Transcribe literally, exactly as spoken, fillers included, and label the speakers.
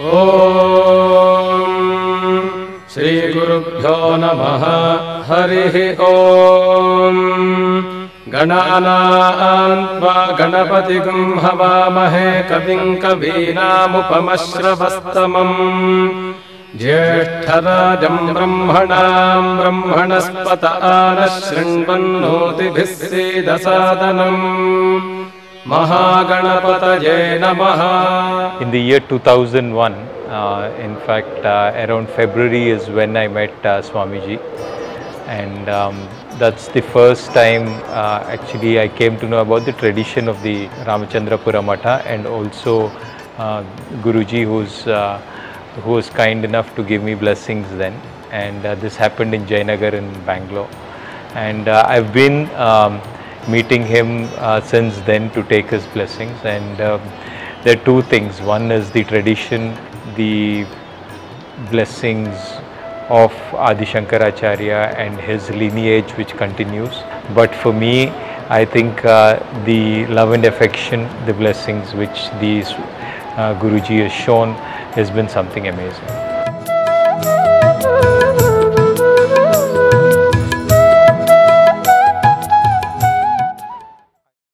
Speaker 1: Om Shri Gurubhyo Namaha Harihi Om Gananaan tva Ganapatigum Havamahe Kavim Kavinamupamashravastamam Jyeshtarajam Brahmanam Brahmanaspata Anashrinvannotibhis Sedasadanam Mahaganapataye Namaha.
Speaker 2: In the year two thousand one, uh, in fact, uh, around February is when I met uh, Swamiji, and um, that's the first time uh, actually I came to know about the tradition of the RamachandapuraMatha, and also uh, Guruji, who's uh, who was kind enough to give me blessings then, and uh, this happened in Jayanagar in Bangalore, and uh, I've been um, meeting him uh, since then to take his blessings. And uh, there are two things. One is the tradition, the blessings of Adi Shankaracharya and his lineage which continues. But for me, I think uh, the love and affection, the blessings which these uh, Guruji has shown has been something amazing.